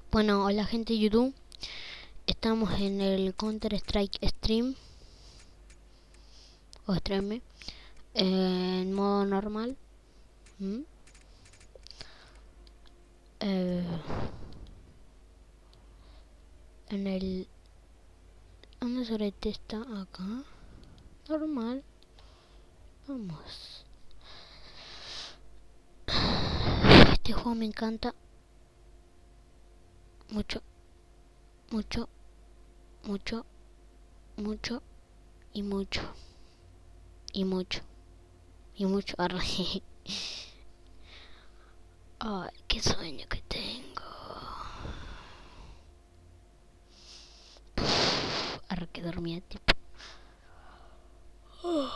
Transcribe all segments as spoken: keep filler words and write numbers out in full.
Bueno, hola gente de YouTube. Estamos en el Counter Strike Stream o Stream eh, en modo normal. ¿Mm? Eh, en el ¿dónde Sorete está? Acá. Normal. Vamos. Este juego me encanta mucho, mucho, mucho, mucho y mucho y mucho y mucho. Arre. Ay, qué sueño que tengo. Arre, que dormía tipo. Oh,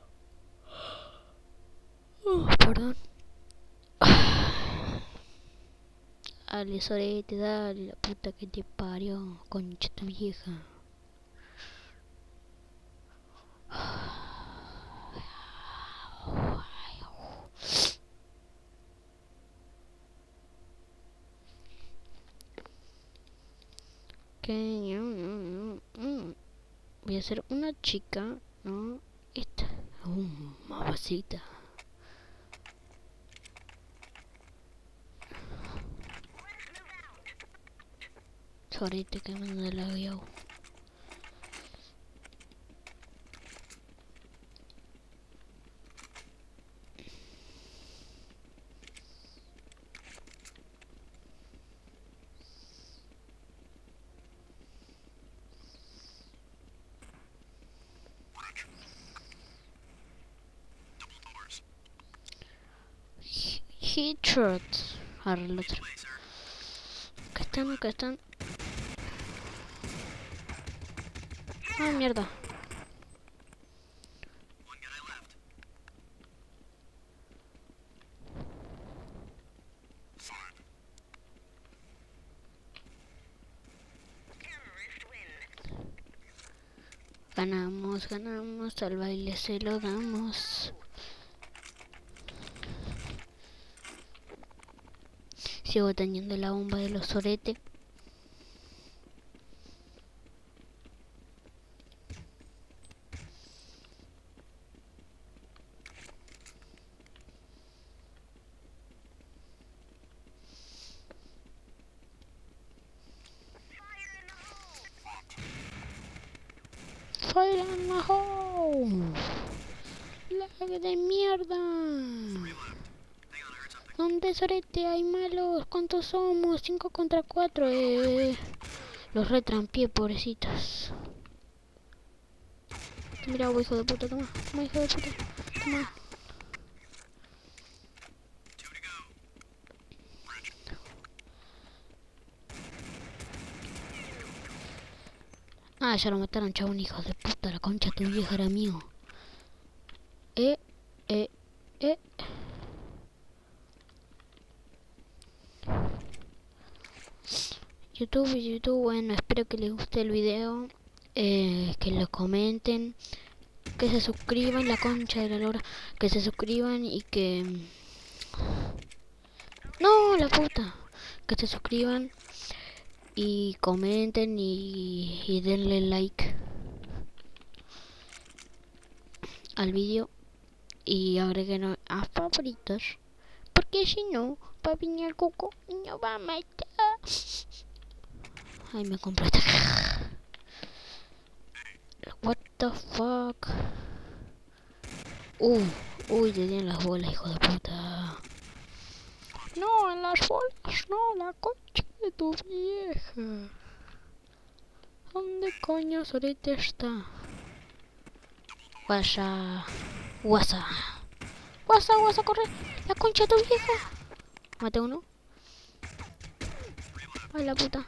oh, perdón. Dale, Sorete, dale, la puta que te parió, concha tu vieja. Que voy a hacer una chica, ¿no? Esta, uh, mamacita. Sorete que me anda la vio. Headshot. Ahora el otro. Acá están, acá están. Ah, mierda. Ganamos, ganamos, al baile se lo damos. Sigo teniendo la bomba de los Sorete. Fire in the hole. Lag de mierda. ¿Dónde, Sorete? Hay malos. ¿Cuántos somos? Cinco contra cuatro. Eh. Los retrampié, pobrecitos. Mira, hijo de puta, toma. Toma, hijo de puta. Toma. Ah, ya lo mataron, chabón, hijo de puta. La concha tu vieja era mío. Eh, eh, eh. YouTube, YouTube, bueno, espero que les guste el video. Eh, que lo comenten. Que se suscriban, la concha de la lora. Que se suscriban y que... No, la puta. Que se suscriban. Y comenten y, y denle like al vídeo y agreguen a favoritos, porque si no, papi el coco no va a matar. Ay, me compré esta. What the fuck. Uh, uy, te dieron las bolas, hijo de puta. No, en las bolas, no, la concha de tu vieja. ¿Dónde coño Sorete está? Guasa, guasa, guasa, guasa, corre. La concha de tu vieja. Mate uno. Ay, la puta.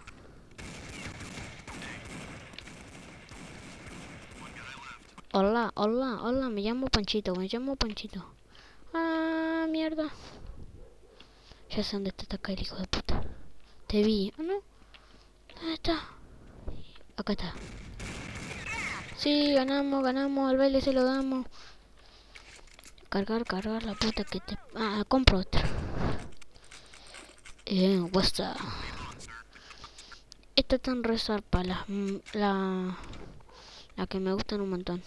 Hola, hola, hola, me llamo Panchito, me llamo Panchito. Ah, mierda. Ya sé dónde está acá el hijo de puta. Te vi. Ah, no. ¿Dónde está? Acá está. Sí, ganamos, ganamos, al baile se lo damos. Cargar, cargar la puta que te... Ah, compro otra. Eh, WhatsApp. Esta tan resarpa, la, la, la que me gustan un montón.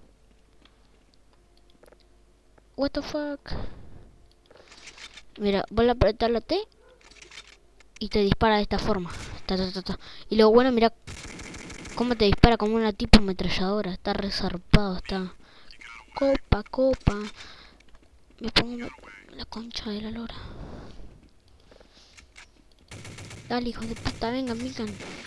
What the fuck. Mira, voy a apretar la T y te dispara de esta forma. Ta, ta, ta, ta. Y lo bueno, mira cómo te dispara como una tipo ametralladora. Está resarpado, está. Copa, copa. Me pongo la concha de la lora. Dale, hijo de puta, vengan, vengan.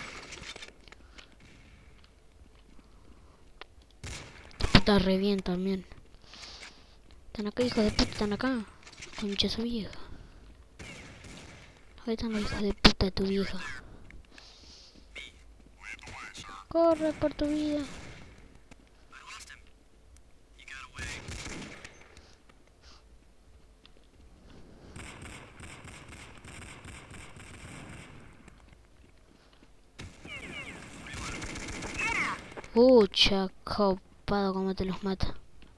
Esta puta revienta también. Están acá, hijo de puta, están acá. Concha su vieja. Ahí están los hijos de puta de tu vieja. Corre por tu vida. Pucha, copado como te los mata.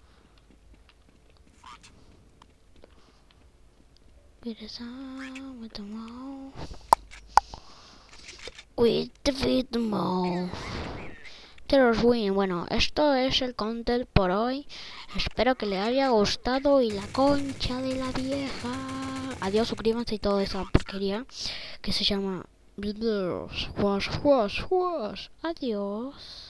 With the mouth. With the mouth. Terror Win. Bueno, esto es el content por hoy. Espero que les haya gustado y la concha de la vieja. Adiós, suscríbanse y toda esa porquería que se llama Adiós.